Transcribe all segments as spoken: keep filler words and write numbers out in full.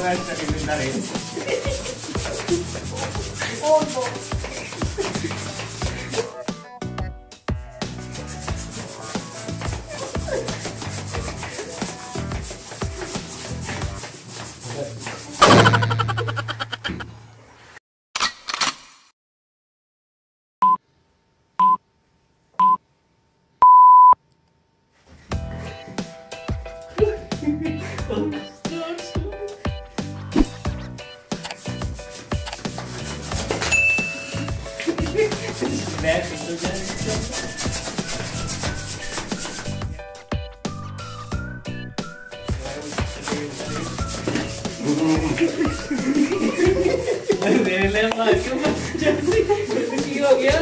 extra che andare. Oh no. Back into the मेरे लिए मार क्यों जल्दी जल्दी हो गया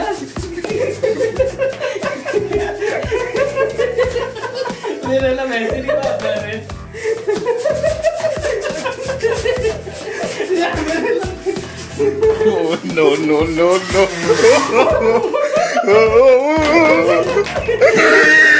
मेरे लिए वैसे नहीं बात कर रहे Oh, no, no, no, no.